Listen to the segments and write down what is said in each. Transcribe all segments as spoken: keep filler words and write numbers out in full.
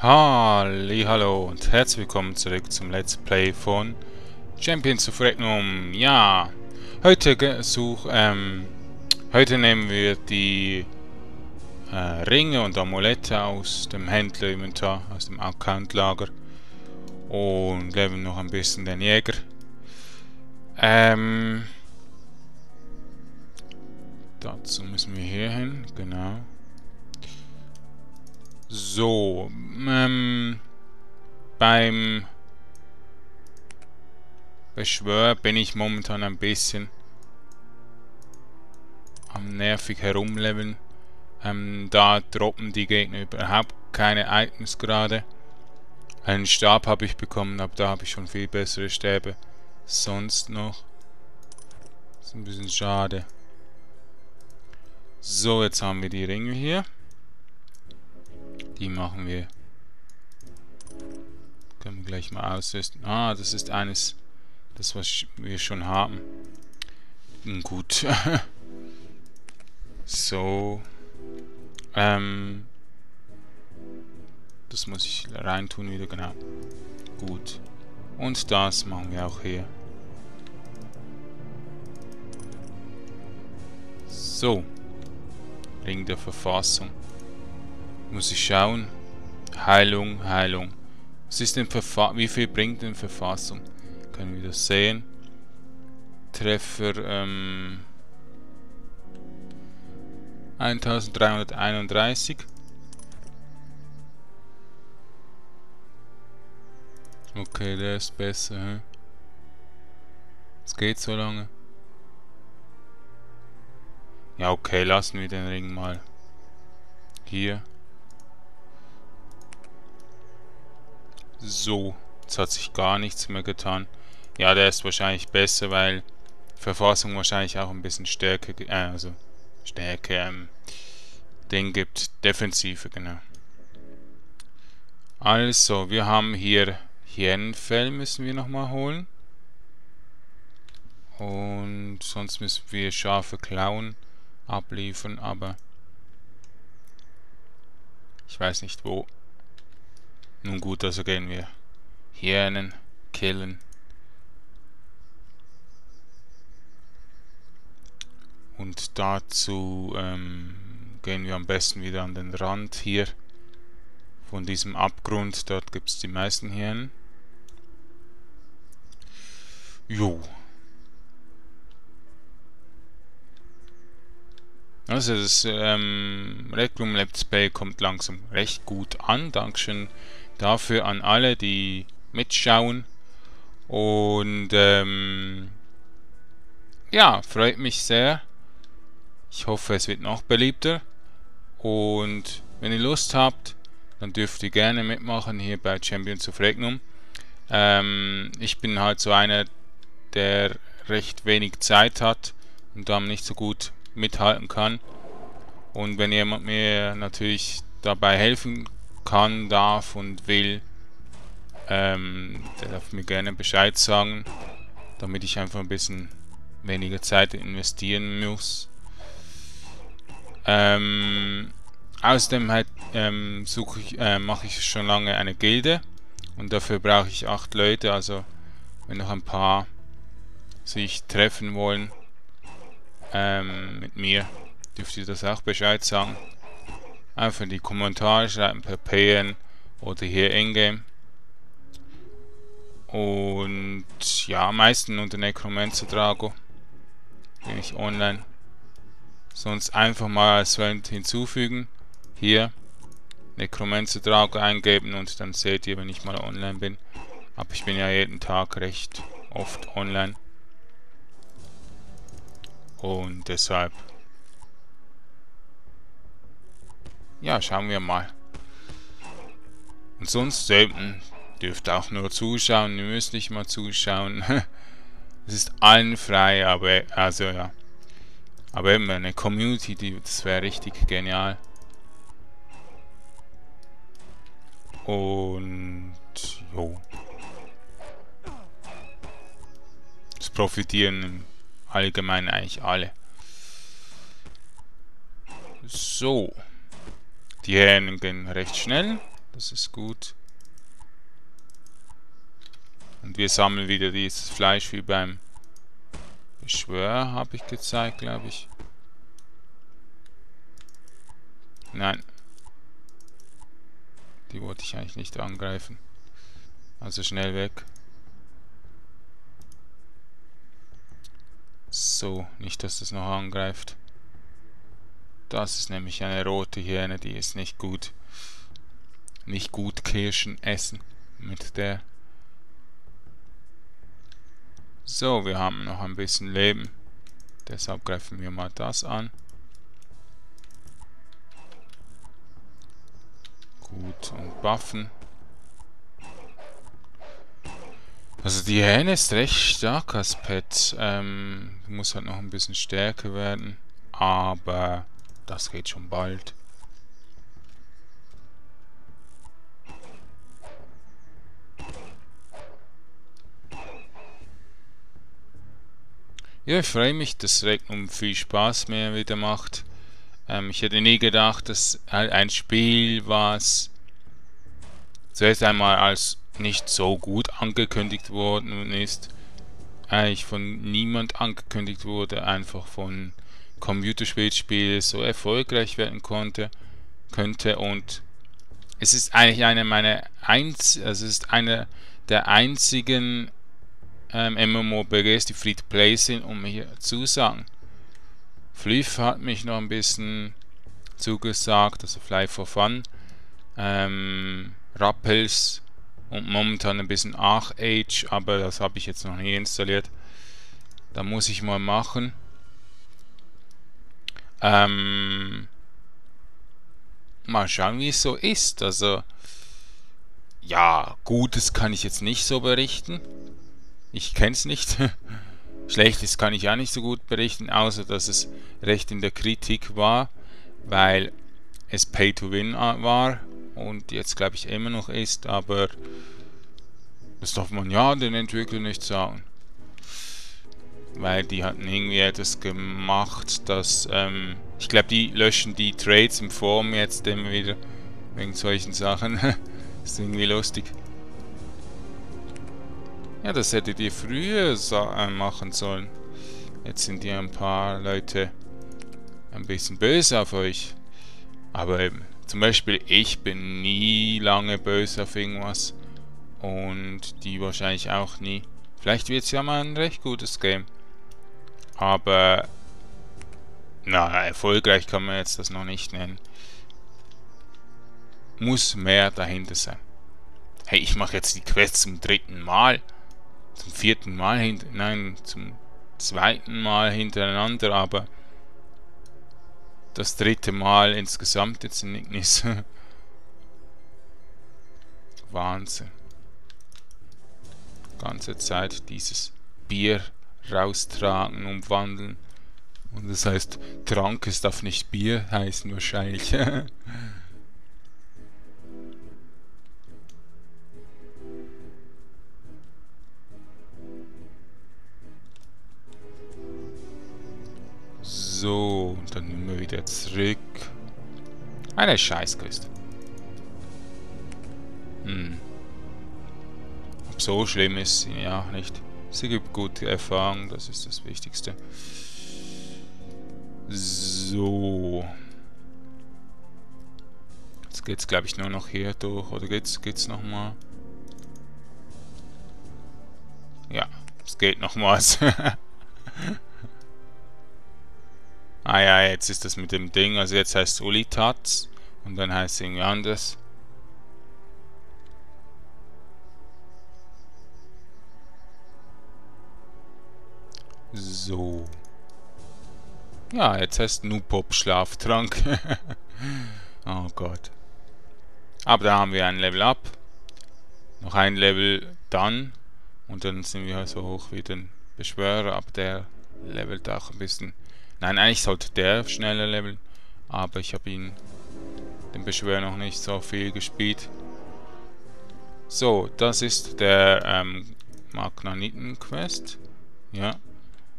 Hallihallo und herzlich willkommen zurück zum Let's Play von Champions of Regnum. Ja, heute such, ähm, heute nehmen wir die äh, Ringe und Amulette aus dem Händler-Inventar, aus dem Account-Lager und leveln noch ein bisschen den Jäger. Ähm, dazu müssen wir hier hin, genau. So, ähm, beim Beschwör bin ich momentan ein bisschen am nervig herumleveln. Ähm, da droppen die Gegner überhaupt keine Items gerade. Einen Stab habe ich bekommen, aber da habe ich schon viel bessere Stäbe. Sonst noch. Das ist ein bisschen schade. So, jetzt haben wir die Ringe hier. Die machen wir. Können wir gleich mal ausrüsten. Ah, das ist eines, das was wir schon haben. Gut. So. Ähm. Das muss ich reintun wieder, genau. Gut. Und das machen wir auch hier. So. Ring der Verfassung. Muss ich schauen. Heilung, Heilung. Was ist denn Verfa- Wie viel bringt denn Verfassung? Können wir das sehen? Treffer, ähm. eintausenddreihunderteinunddreißig. Okay, der ist besser, hä? Es geht so lange. Ja, okay, lassen wir den Ring mal hier. So, jetzt hat sich gar nichts mehr getan. Ja, der ist wahrscheinlich besser, weil Verfassung wahrscheinlich auch ein bisschen Stärke, äh, also Stärke, ähm, den gibt Defensive, genau. Also, wir haben hier Hirnfell müssen wir nochmal holen. Und sonst müssen wir scharfe Klauen abliefern, aber ich weiß nicht wo. Nun gut, also gehen wir Hirnen killen. Und dazu ähm, gehen wir am besten wieder an den Rand hier von diesem Abgrund. Dort gibt es die meisten Hirnen. Jo. Also das ähm, Regnum Let's Play kommt langsam recht gut an. Dankeschön dafür an alle, die mitschauen. Und ähm, ja, freut mich sehr. Ich hoffe, es wird noch beliebter. Und wenn ihr Lust habt, dann dürft ihr gerne mitmachen hier bei Champions of Regnum. Ähm, ich bin halt so einer, der recht wenig Zeit hat und dann nicht so gut mithalten kann. Und wenn jemand mir natürlich dabei helfen kann, darf und will, ähm, der darf mir gerne Bescheid sagen, damit ich einfach ein bisschen weniger Zeit investieren muss. Ähm, außerdem halt, ähm, suche ich, äh, mache ich schon lange eine Gilde und dafür brauche ich acht Leute. Also wenn noch ein paar sich treffen wollen ähm, mit mir, dürft ihr das auch Bescheid sagen. Einfach in die Kommentare schreiben per P N oder hier in-game. Und ja, am meisten unter Necromancer Drago bin ich online. Sonst einfach mal als Freund hinzufügen. Hier Necromancer Drago eingeben und dann seht ihr, wenn ich mal online bin. Aber ich bin ja jeden Tag recht oft online. Und deshalb, ja, schauen wir mal. Und sonst selten dürft auch nur zuschauen. Ihr müsst nicht mal zuschauen. Es ist allen frei, aber also ja. Aber eben eine Community, die, das wäre richtig genial. Und jo. Es profitieren im Allgemeinen eigentlich alle. So. Die Hähnen gehen recht schnell. Das ist gut. Und wir sammeln wieder dieses Fleisch wie beim Beschwörer, habe ich gezeigt, glaube ich. Nein. Die wollte ich eigentlich nicht angreifen. Also schnell weg. So, nicht, dass das noch angreift. Das ist nämlich eine rote Hyäne, die ist nicht gut. Nicht gut Kirschen essen mit der. So, wir haben noch ein bisschen Leben. Deshalb greifen wir mal das an. Gut, und buffen. Also die Hähne ist recht stark als Pet. Ähm, muss halt noch ein bisschen stärker werden. Aber das geht schon bald. Ja, ich freue mich, dass Regnum viel Spaß mehr wieder macht. Ähm, ich hätte nie gedacht, dass halt ein Spiel, was zuerst einmal als nicht so gut angekündigt worden ist, eigentlich von niemand angekündigt wurde, einfach von Computerspielspielen so erfolgreich werden konnte, könnte und es ist eigentlich eine meiner einz also es ist einer der einzigen ähm, MMORPGs, die Free-to-Play sind, um hier zu sagen. Flyff hat mich noch ein bisschen zugesagt, also Fly for Fun. Ähm, Rappels und momentan ein bisschen Arc-Age, aber das habe ich jetzt noch nie installiert. Da muss ich mal machen. Ähm, mal schauen, wie es so ist. Also, ja, Gutes kann ich jetzt nicht so berichten. Ich kenne es nicht. Schlechtes kann ich auch nicht so gut berichten, außer dass es recht in der Kritik war, weil es Pay to Win war und jetzt glaube ich immer noch ist, aber das darf man ja den Entwicklern nicht sagen. Weil die hatten irgendwie etwas gemacht, dass, ähm, ich glaube, die löschen die Trades im Forum jetzt immer wieder, wegen solchen Sachen. Ist irgendwie lustig. Ja, das hättet ihr früher äh, machen sollen. Jetzt sind ja ein paar Leute ein bisschen böse auf euch. Aber eben, zum Beispiel ich bin nie lange böse auf irgendwas. Und die wahrscheinlich auch nie. Vielleicht wird es ja mal ein recht gutes Game. Aber, na, erfolgreich kann man jetzt das noch nicht nennen. Muss mehr dahinter sein. Hey, ich mache jetzt die Quest zum dritten Mal. Zum vierten Mal hinter, nein, zum zweiten Mal hintereinander, aber das dritte Mal insgesamt jetzt in Ignis. Wahnsinn. Ganze Zeit dieses Bier raustragen, umwandeln. Und das heißt, Trank, es darf nicht Bier heißen wahrscheinlich. So, und dann nehmen wir wieder zurück. Eine Scheißquest. Hm. Ob so schlimm ist, ja, nicht. Sie gibt gute Erfahrung, das ist das Wichtigste. So. Jetzt geht's, glaube ich, nur noch hier durch. Oder geht's, geht's nochmal? Ja, es geht nochmals. Ah ja, jetzt ist das mit dem Ding, also jetzt heißt es Ulitats und dann heißt es irgendwie anders. So. Ja, jetzt heißt Nupop Schlaftrank. Oh Gott. Aber da haben wir ein Level up. Noch ein Level dann. Und dann sind wir so hoch wie den Beschwörer, aber der levelt auch ein bisschen. Nein, eigentlich sollte der schneller leveln, aber ich habe ihn, den Beschwörer, noch nicht so viel gespielt. So, das ist der ähm, Magnaniten-Quest. Ja.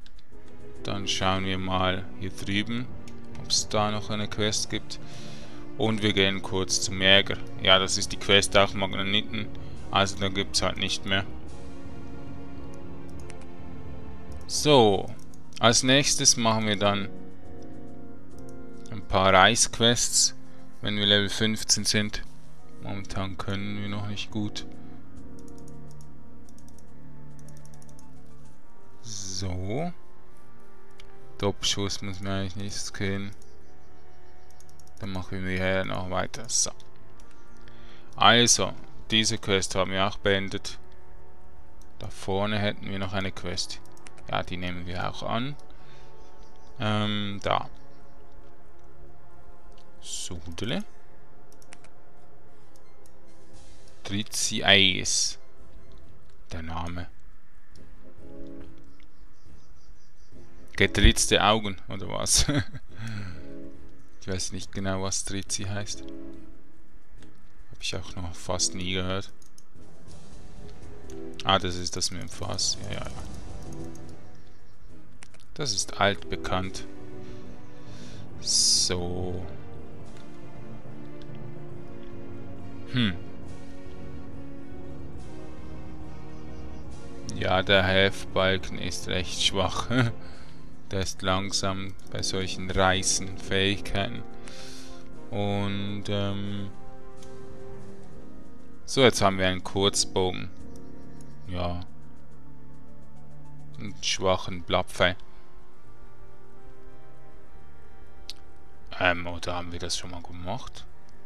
Dann schauen wir mal hier drüben, ob es da noch eine Quest gibt. Und wir gehen kurz zum Jäger. Ja, das ist die Quest auch Magneten. Also da gibt es halt nicht mehr. So. Als nächstes machen wir dann ein paar Reisquests, wenn wir Level fünfzehn sind. Momentan können wir noch nicht gut. So. Doppelschuss muss mir eigentlich nichts gehen. Dann machen wir hier noch weiter. So. Also, diese Quest haben wir auch beendet. Da vorne hätten wir noch eine Quest. Ja, die nehmen wir auch an. Ähm, da. Sudele. Trizi Eis. Der Name. Getritzte Augen, oder was? Ich weiß nicht genau, was Trizi heißt. Habe ich auch noch fast nie gehört. Ah, das ist das mit dem Fass. Ja, ja, ja. Das ist altbekannt. So. Hm. Ja, der Helfbalken ist recht schwach. Der ist langsam bei solchen Reißenfähigkeiten. Und, ähm... so, jetzt haben wir einen Kurzbogen. Ja. Einen schwachen Blattpfeil. Ähm, oder haben wir das schon mal gemacht?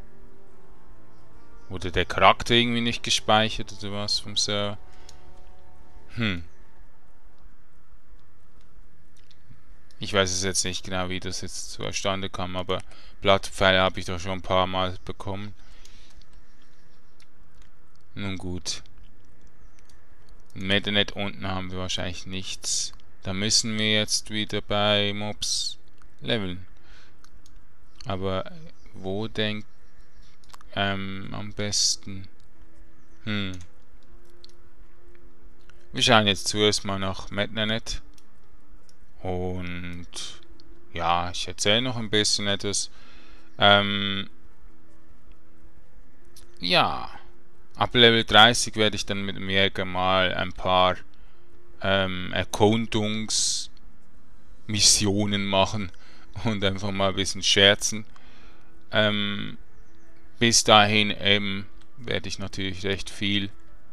Wurde der Charakter irgendwie nicht gespeichert oder was vom Server? Hm. Ich weiß es jetzt nicht genau, wie das jetzt zustande kam, aber Blattpfeile habe ich doch schon ein paar Mal bekommen. Nun gut. Im Medinet unten haben wir wahrscheinlich nichts. Da müssen wir jetzt wieder bei Mobs leveln. Aber wo denk ähm, am besten? Hm. Wir schauen jetzt zuerst mal nach Medinet. Und ja, ich erzähle noch ein bisschen etwas. Ähm, ja, ab Level dreißig werde ich dann mit dem Jäger mal ein paar ähm, Erkundungsmissionen machen und einfach mal ein bisschen scherzen. Ähm, bis dahin eben werde ich natürlich recht viel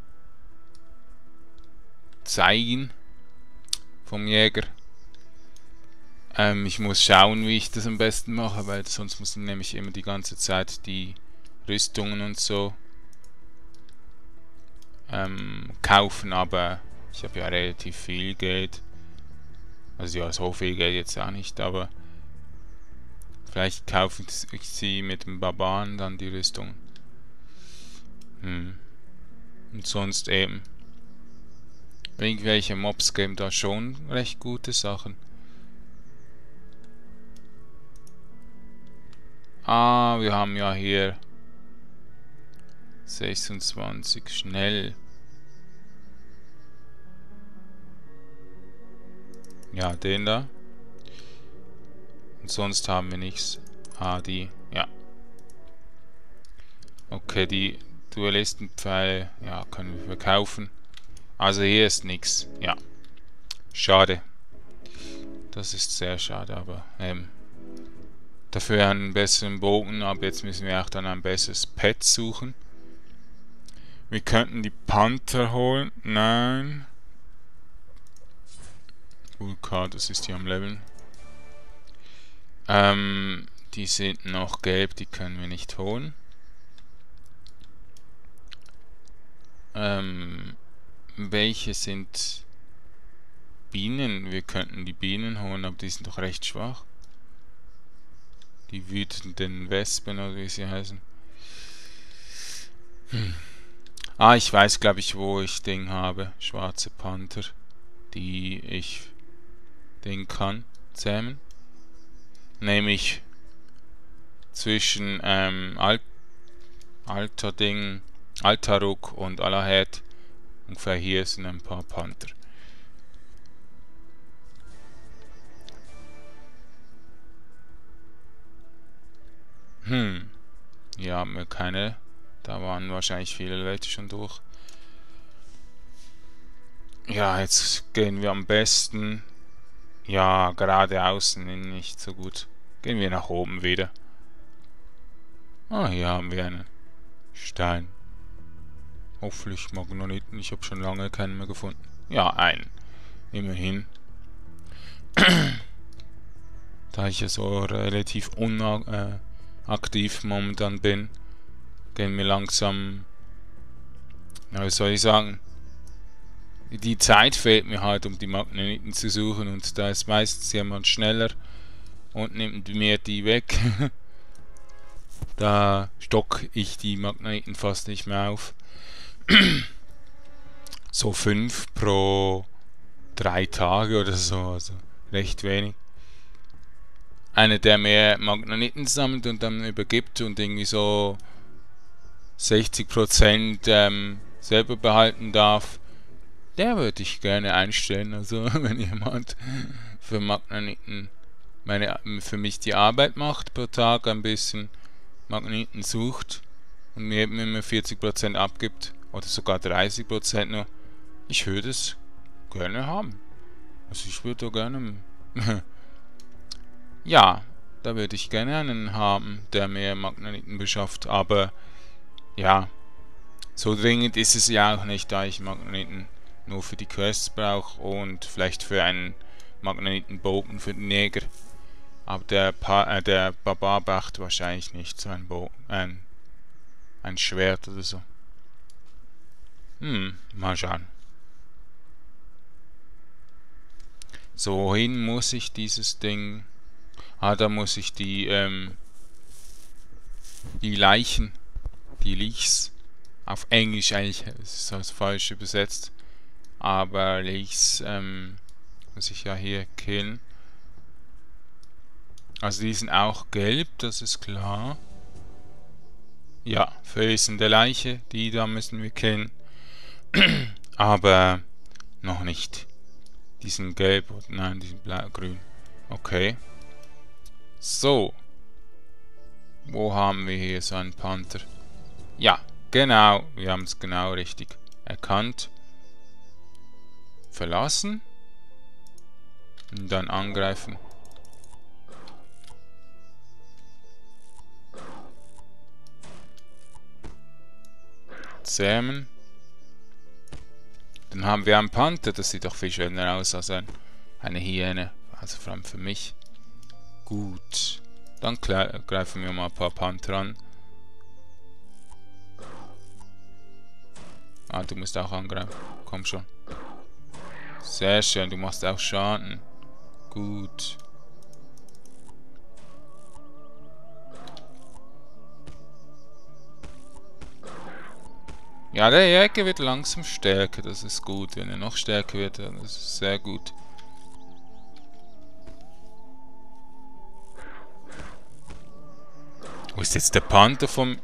zeigen vom Jäger. Ähm, ich muss schauen, wie ich das am besten mache, weil sonst muss ich nämlich immer die ganze Zeit die Rüstungen und so ähm, kaufen, aber ich habe ja relativ viel Geld. Also ja, so viel Geld jetzt auch nicht, aber vielleicht kaufe ich sie mit dem Barbaren dann die Rüstung. Hm. Und sonst eben. Irgendwelche Mobs geben da schon recht gute Sachen. Ah, wir haben ja hier sechsundzwanzig schnell. Ja, den da. Und sonst haben wir nichts. Ah, die. Ja. Okay, die Duellistenpfeile, ja, können wir verkaufen. Also hier ist nichts. Ja. Schade. Das ist sehr schade, aber ähm, dafür einen besseren Bogen, aber jetzt müssen wir auch dann ein besseres Pet suchen. Wir könnten die Panther holen. Nein. Vulkan, das ist hier am Leveln. Ähm, die sind noch gelb, die können wir nicht holen. Ähm, welche sind Bienen? Wir könnten die Bienen holen, aber die sind doch recht schwach. Die wütenden Wespen oder wie sie heißen. Hm. Ah, ich weiß, glaube ich, wo ich Ding habe. Schwarze Panther, die ich Ding kann zähmen. Nämlich zwischen ähm, Al Alter Ding, Altaruk und Alahed. Ungefähr hier sind ein paar Panther. Hm. Hier haben wir keine. Da waren wahrscheinlich viele Leute schon durch. Ja, jetzt gehen wir am besten. Ja, geradeaus nicht so gut. Gehen wir nach oben wieder. Ah, hier haben wir einen Stein. Hoffentlich Magnetiten. Ich habe schon lange keinen mehr gefunden. Ja, einen. Immerhin. Da ich ja so relativ unaktiv momentan bin, gehen wir langsam, na, wie soll ich sagen, die Zeit fehlt mir halt, um die Magnetiten zu suchen, und da ist meistens jemand schneller und nimmt mir die weg. Da stock ich die Magnetiten fast nicht mehr auf. So fünf pro drei Tage oder so, also recht wenig. Einer, der mehr Magnetiten sammelt und dann übergibt und irgendwie so sechzig Prozent ähm, selber behalten darf, der würde ich gerne einstellen. Also wenn jemand für Magnetiten meine, für mich die Arbeit macht, pro Tag ein bisschen Magnetiten sucht und mir eben immer vierzig Prozent abgibt oder sogar dreißig Prozent nur, ich würde es gerne haben. Also ich würde gerne ja, da würde ich gerne einen haben, der mehr Magnetiten beschafft, aber ja, so dringend ist es ja auch nicht, da ich Magnetiten nur für die Quests brauche und vielleicht für einen Magnetenbogen für den Jäger. Aber der, pa äh, der Barbar braucht wahrscheinlich nicht so ein Bogen, ein, ein Schwert oder so. Hm, mal schauen. So, wohin muss ich dieses Ding? Ah, da muss ich die, ähm, die Leichen, die Leechs, auf Englisch eigentlich, ist das falsch übersetzt, aber Leechs, ähm, muss ich ja hier killen. Also die sind auch gelb, das ist klar. Ja, Felsen der Leiche, die da müssen wir killen. Aber noch nicht. Die sind gelb, nein, die sind blau, grün. Okay. So. Wo haben wir hier so einen Panther? Ja, genau, wir haben es genau richtig erkannt. Verlassen. Und dann angreifen. Zähmen. Dann haben wir einen Panther, das sieht doch viel schöner aus als ein, eine Hyäne. Also vor allem für mich. Gut. Dann greifen wir mal ein paar Panther an. Ah, du musst auch angreifen. Komm schon. Sehr schön, du machst auch Schaden. Gut. Ja, der Jäger wird langsam stärker, das ist gut. Wenn er noch stärker wird, dann ist es sehr gut. Wo ist jetzt der Panther vom...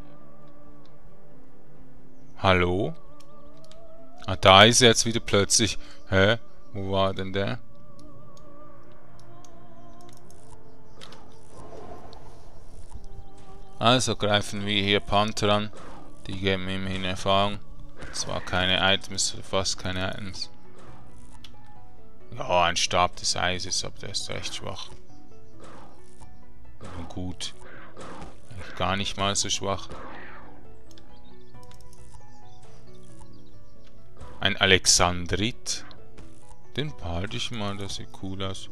Hallo? Ah, da ist er jetzt wieder plötzlich. Hä? Wo war denn der? Also greifen wir hier Panther an. Die geben immerhin Erfahrung. Zwar keine Items, fast keine Items. Ja, ein Stab des Eises, aber der ist recht schwach. Aber gut. Eigentlich gar nicht mal so schwach. Ein Alexandrit. Den behalte ich mal, das sieht cool aus.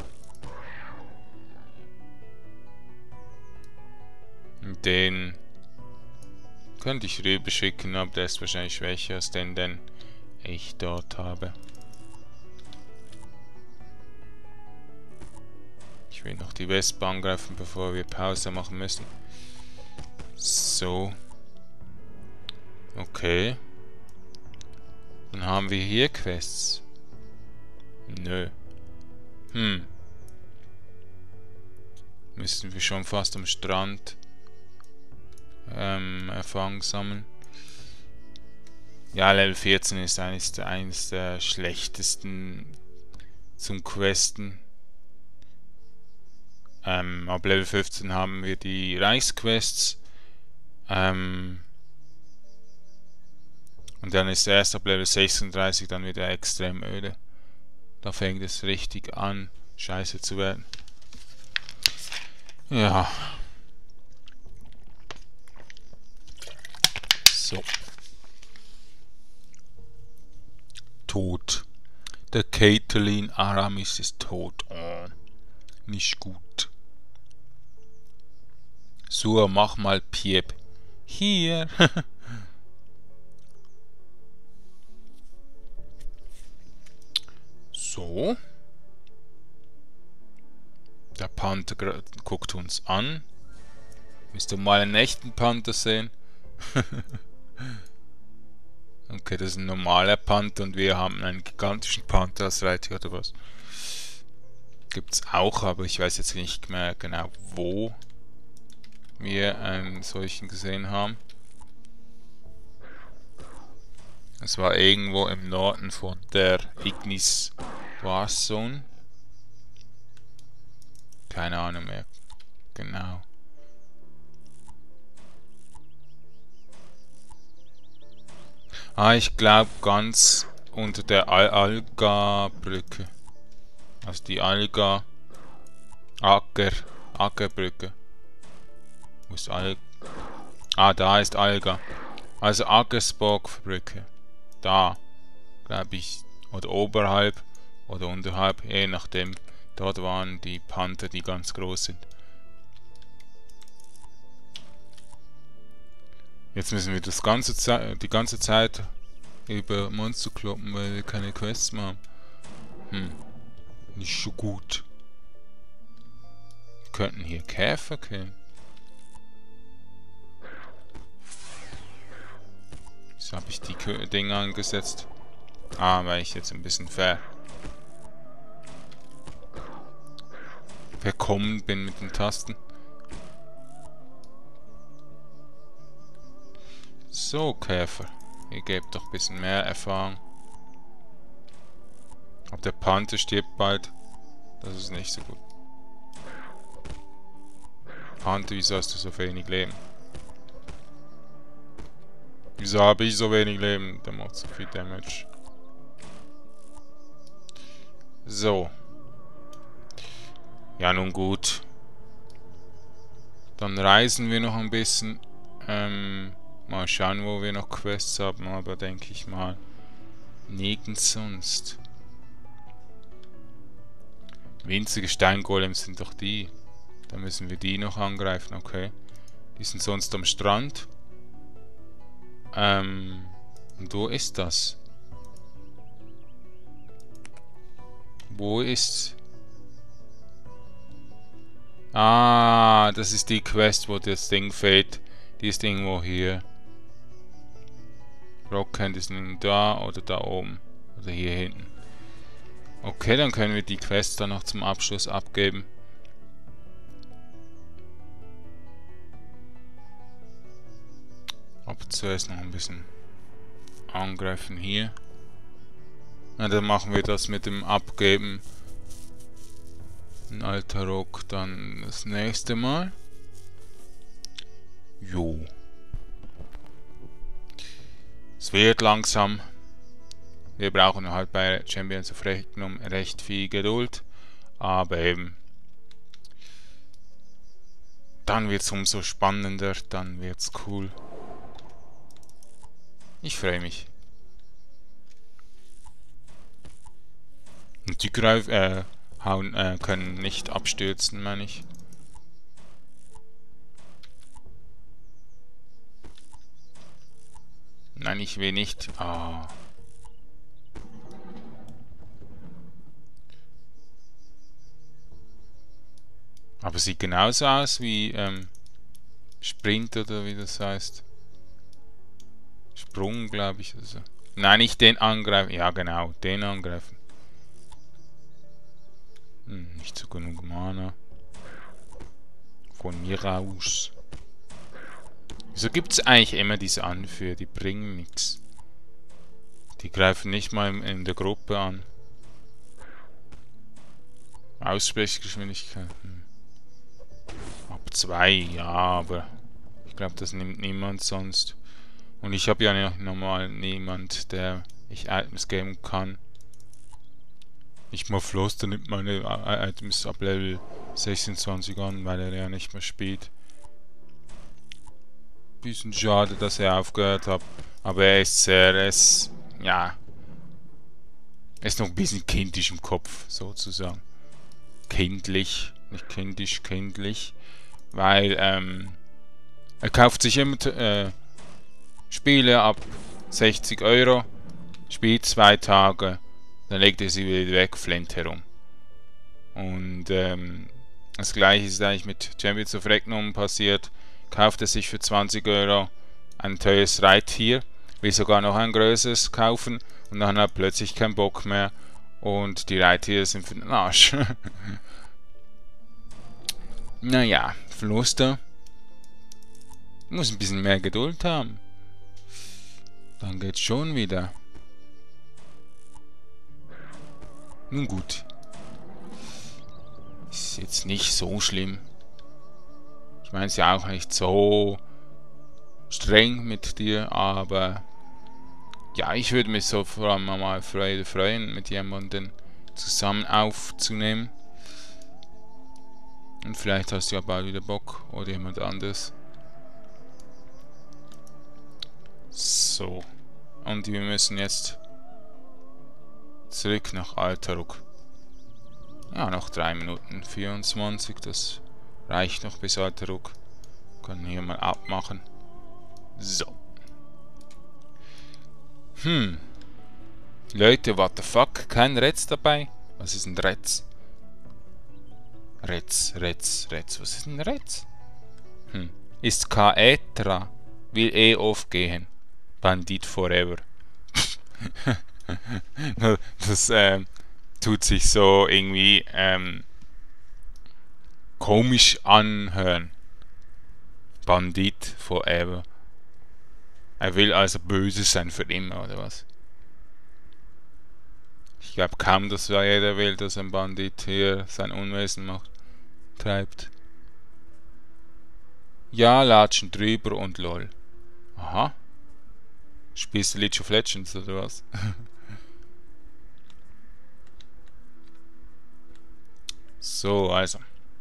Den könnte ich rüber schicken, aber der ist wahrscheinlich schwächer als den, den ich dort habe. Ich will noch die Wespe angreifen, bevor wir Pause machen müssen. So. Okay. Dann haben wir hier Quests. Nö. Hm. Müssen wir schon fast am Strand ähm, Erfahrung sammeln. Ja, Level vierzehn ist eines, eines der schlechtesten zum Questen. Ähm, ab Level fünfzehn haben wir die Reichsquests. Ähm, und dann ist erst ab Level sechsunddreißig dann wieder extrem öde. Da fängt es richtig an, scheiße zu werden. Ja. So. Tot. Der Caitlin Aramis ist tot. Oh, nicht gut. So, mach mal Piep. Hier. So. Der Panther guckt uns an. Willst du mal einen echten Panther sehen? Okay, das ist ein normaler Panther und wir haben einen gigantischen Panther als Reiter oder was? Gibt's auch, aber ich weiß jetzt nicht mehr genau, wo wir einen solchen gesehen haben. Es war irgendwo im Norden von der Ignis Warzone. Keine Ahnung mehr. Genau. Ah, ich glaube ganz unter der Al Alga-Brücke. Also die Alga... Acker... Ackerbrücke. Wo ist Alga? Ah, da ist Alga. Also Ackersburg-Brücke. Da, glaube ich. Oder oberhalb oder unterhalb, je nachdem. Dort waren die Panther, die ganz groß sind. Jetzt müssen wir das ganze Ze die ganze Zeit über Monster kloppen, weil wir keine Quests mehr haben. Hm. Nicht so gut. Wir könnten hier Käfer killen. Wieso habe ich die Dinge angesetzt? Ah, weil ich jetzt ein bisschen ver... verkommen bin mit den Tasten. So, Käfer. Ihr gebt doch ein bisschen mehr Erfahrung. Ob der Panther stirbt bald? Das ist nicht so gut. Panther, wieso hast du so wenig Leben? Wieso habe ich so wenig Leben? Der macht so viel Damage. So. Ja, nun gut. Dann reisen wir noch ein bisschen. Ähm, mal schauen, wo wir noch Quests haben, aber denke ich mal nirgends sonst. Winzige Steingolems sind doch die. Da müssen wir die noch angreifen, okay. Die sind sonst am Strand. Ähm, und wo ist das? Wo ist... Ah, das ist die Quest, wo das Ding fehlt. Die ist irgendwo hier. Rockhand ist da oder da oben. Oder hier hinten. Okay, dann können wir die Quest dann noch zum Abschluss abgeben. Aber zuerst noch ein bisschen angreifen hier. Na, dann machen wir das mit dem Abgeben. Ein alter Rock dann das nächste Mal. Jo. Es wird langsam. Wir brauchen halt bei Champions of Regnum recht viel Geduld. Aber eben. Dann wird es umso spannender. Dann wird es cool. Ich freue mich. Und die Greif, äh, hauen, äh, können nicht abstürzen, meine ich. Nein, ich will nicht. Ah. Aber sieht genauso aus wie ähm, Sprint oder wie das heißt. Sprung, glaube ich. Also. Nein, nicht den angreifen. Ja, genau, den angreifen. Hm, nicht so genug Mana. Von mir aus. Wieso gibt es eigentlich immer diese Anführer? Die bringen nichts. Die greifen nicht mal in der Gruppe an. Aussprechgeschwindigkeit. Hm. Ab zwei, ja, aber Ich glaube, das nimmt niemand sonst. Und ich habe ja noch normal niemand, der ich Items geben kann. Nicht mal Floss, der nimmt meine Items ab Level sechsundzwanzig an, weil er ja nicht mehr spielt. Bisschen schade, dass er aufgehört hat. Aber er ist sehr, er ist, ja, er ist noch ein bisschen kindisch im Kopf, sozusagen. Kindlich, nicht kindisch, kindlich. Weil, ähm, er kauft sich immer äh, Spiele ab sechzig Euro, spielt zwei Tage, dann legt er sie wieder weg, flennt herum. Und ähm, das gleiche ist eigentlich mit Champions of Regnum passiert. Kauft er sich für zwanzig Euro ein teures Reittier, will sogar noch ein größeres kaufen und dann hat er plötzlich keinen Bock mehr und die Reittiere sind für den Arsch. Naja, Verluste. Muss ein bisschen mehr Geduld haben. Dann geht's schon wieder. Nun gut. Ist jetzt nicht so schlimm. Ich meine es ja auch nicht so streng mit dir, aber ja, ich würde mich so vor allem mal freuen, mit jemandem zusammen aufzunehmen. Und vielleicht hast du ja bald wieder Bock oder jemand anderes. So. Und wir müssen jetzt zurück nach Alteruk. Ja, noch drei Minuten vierundzwanzig, das reicht noch bis Alteruk. Können hier mal abmachen. So. Hm. Leute, what the fuck? Kein Retz dabei? Was ist ein Retz? Retz, Retz, Retz. Was ist ein Retz? Hm. Ist Kaetra. Will eh aufgehen. Bandit forever. Das ähm, tut sich so irgendwie ähm, komisch anhören. Bandit forever. Er will also böse sein für immer, oder was? Ich glaube kaum, dass jeder will, dass ein Bandit hier sein Unwesen macht, treibt. Ja, latschen drüber und lol. Aha. Spielst du League of Legends, oder was? So, also.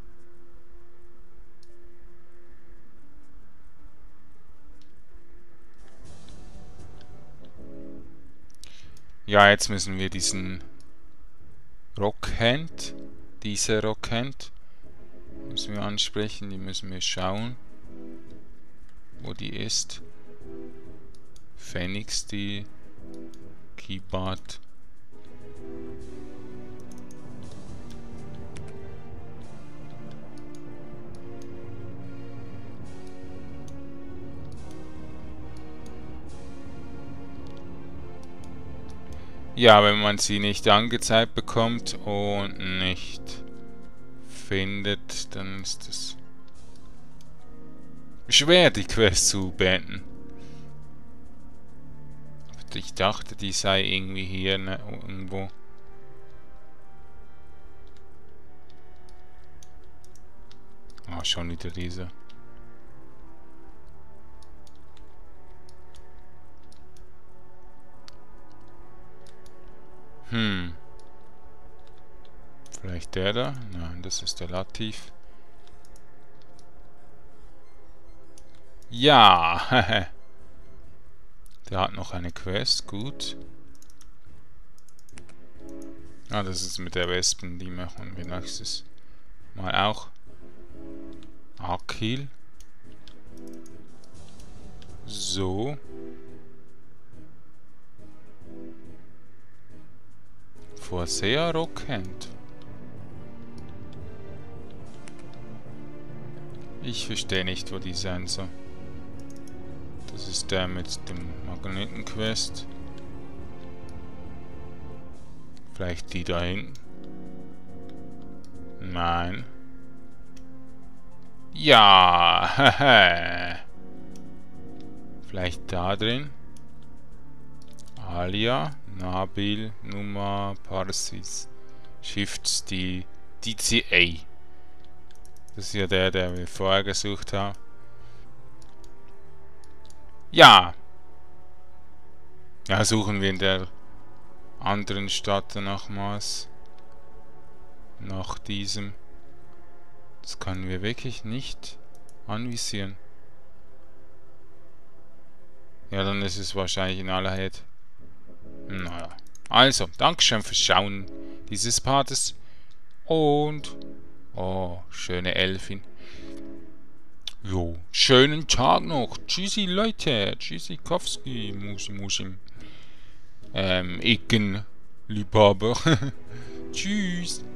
Ja, jetzt müssen wir diesen Rockhand, diese Rockhand, müssen wir ansprechen, die müssen wir schauen, wo die ist. Phoenix, die Keyboard. Ja, wenn man sie nicht angezeigt bekommt und nicht findet, dann ist es schwer, die Quest zu beenden. Ich dachte, die sei irgendwie hier ne, irgendwo. Ah, schon wieder diese. Hm. Vielleicht der da? Nein, das ist der Latif. Ja, der hat noch eine Quest, gut. Ah, das ist mit der Wespen, die machen wir nächstes Mal auch. Akil. So. Vorsea Rockhand. Ich verstehe nicht, wo die sein soll. Das ist der mit dem Magnetenquest. Vielleicht die da hinten. Nein. Ja. Vielleicht da drin. Alia, Nabil, Numa, Parsis. Shifts, die D C A. Das ist ja der, der wir vorher gesucht haben. Ja. Ja, suchen wir in der anderen Stadt nochmals. Nach diesem. Das können wir wirklich nicht anvisieren. Ja, dann ist es wahrscheinlich in Allerheit. Naja. Also, Dankeschön fürs Schauen dieses Partes. Und... Oh, schöne Elfin. Jo, schönen Tag noch. Tschüssi, Leute. Tschüssikowski. Musi, Musi. Ähm, Icken. Liebhaber. Tschüss.